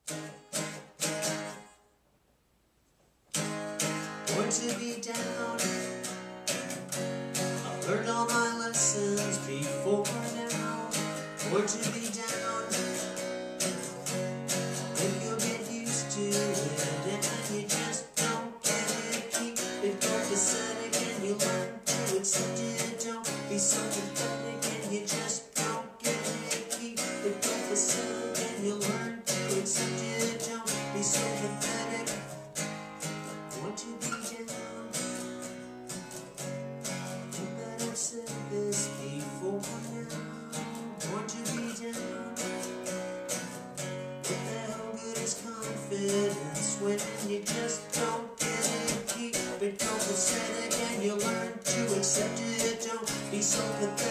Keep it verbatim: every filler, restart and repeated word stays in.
Born to be down, I've learned all my lessons before now. Born to be down, and you'll get used to it, and you just don't get it. Keep it copacetic, and you learn to accept it. Don't be so pathetic, and you just don't get it. Keep it copacetic, and you learn to accept it. Don't be so pathetic. Want to be down. Think that I've said this before now. Want to be down. What the hell good is confidence when you just don't get it? Keep it copacetic and you learn to accept it. Don't be so pathetic.